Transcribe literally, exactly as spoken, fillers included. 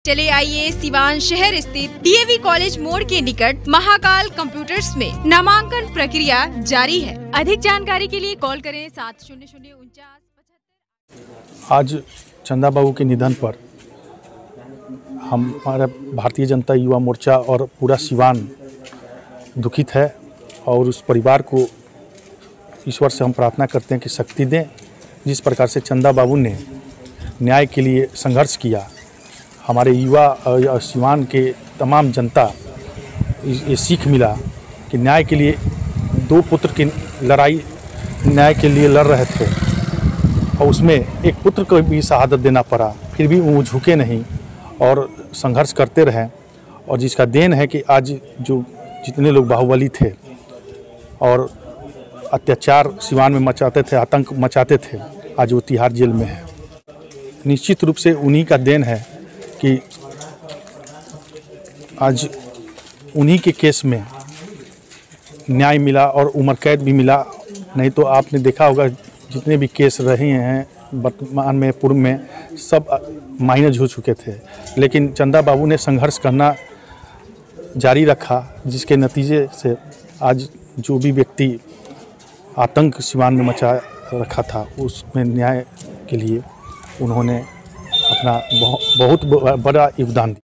चले आइए सिवान शहर स्थित डीएवी कॉलेज मोड़ के निकट महाकाल कंप्यूटर्स में नामांकन प्रक्रिया जारी है। अधिक जानकारी के लिए कॉल करें सात शून्य शून्य उनचास पचहत्तर। आज चंदा बाबू के निधन पर हमारा भारतीय जनता युवा मोर्चा और पूरा सिवान दुखित है और उस परिवार को ईश्वर से हम प्रार्थना करते हैं कि शक्ति दें। जिस प्रकार से चंदा बाबू ने न्याय के लिए संघर्ष किया, हमारे युवा और सिवान के तमाम जनता ये सीख मिला कि न्याय के लिए दो पुत्र की लड़ाई न्याय के लिए लड़ रहे थे और उसमें एक पुत्र को भी शहादत देना पड़ा, फिर भी वो झुके नहीं और संघर्ष करते रहे। और जिसका देन है कि आज जो जितने लोग बाहुबली थे और अत्याचार सिवान में मचाते थे, आतंक मचाते थे, आज वो तिहाड़ जेल में है। निश्चित रूप से उन्हीं का देन है कि आज उन्हीं के केस में न्याय मिला और उम्र कैद भी मिला। नहीं तो आपने देखा होगा जितने भी केस रहे हैं वर्तमान में पूर्व में सब माइनस हो चुके थे, लेकिन चंदा बाबू ने संघर्ष करना जारी रखा, जिसके नतीजे से आज जो भी व्यक्ति आतंक सिवान में मचा रखा था उसमें न्याय के लिए उन्होंने अपना बहुत बड़ा योगदान दिया।